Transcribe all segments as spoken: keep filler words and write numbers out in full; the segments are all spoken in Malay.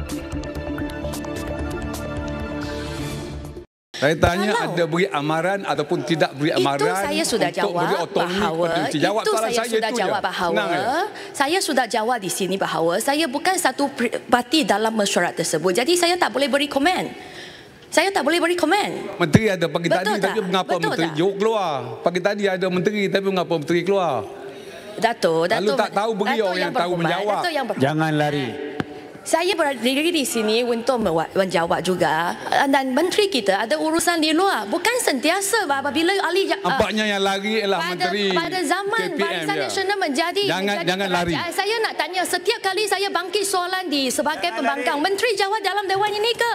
Saya tanya Kalau ada beri amaran ataupun tidak beri amaran. Itu saya sudah jawab bahawa jawab itu saya, saya sudah itu jawab je. bahawa saya sudah jawab di sini bahawa saya bukan satu parti dalam mesyuarat tersebut. Jadi saya tak boleh beri komen. Saya tak boleh beri komen. Menteri ada pagi Betul tadi tak? tapi mengapa Betul menteri tak? jauh keluar? Pagi tadi ada menteri tapi mengapa menteri keluar? Dato', Lalu Dato', tak tahu beri orang yang tahu menjawab. Dato' yang berhormat. Jangan lari. Saya berdiri di sini untuk menjawab juga, dan menteri kita ada urusan di luar. Bukan sentiasa apabila ahli nampaknya yang lari ialah pada, menteri pada zaman Barisan Nasional menjadi jangan menjadi jangan lari. Saya nak tanya, setiap kali saya bangkit soalan di sebagai pembangkang, menteri jawab dalam dewan ini ke?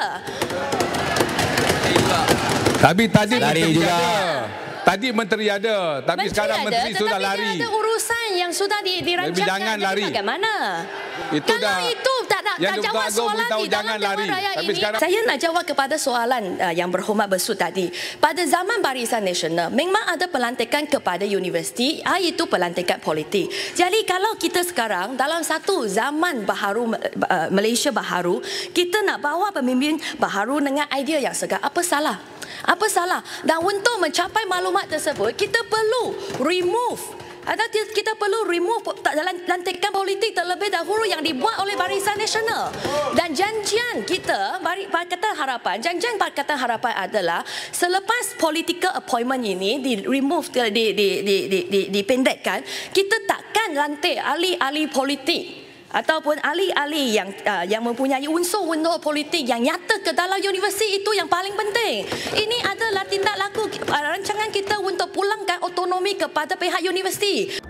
Tapi tadi lari menteri juga. ada. Tadi menteri ada, tapi Menteri sekarang ada, menteri sudah lari. Ada urusan yang sudah di, dirancangkan. Jangan Jadi lari. Bagaimana? Itu Kalau dah, itu tak nak yang tak jawab Doktor Agong soalan beritahu di dalam jangan Dewan lari. Rakyat Tapi ini, sekarang saya nak jawab kepada soalan uh, yang berhormat Besut tadi. Pada zaman Barisan Nasional, memang ada pelantikan kepada universiti, iaitu pelantikan politik. Jadi kalau kita sekarang dalam satu zaman baharu uh, Malaysia baharu, kita nak bawa pemimpin baharu dengan idea yang segar, apa salah? Apa salah? Dan untuk mencapai maklumat tersebut, kita perlu remove atau kita perlu remove dalam lantikan politik terlebih dahulu yang dibuat oleh Barisan Nasional. Dan janjian kita, Pakatan Harapan, janjian Pakatan Harapan adalah selepas political appointment ini di remove, di, di, di, di, di, dipendekkan, kita takkan lantik ahli-ahli politik ataupun ahli-ahli yang uh, yang mempunyai unsur-unsur politik yang nyata ke dalam universiti. Itu yang paling penting. Ini adalah tindak laku uh, rancangan kita untuk pulangkan otonomi kepada pihak universiti.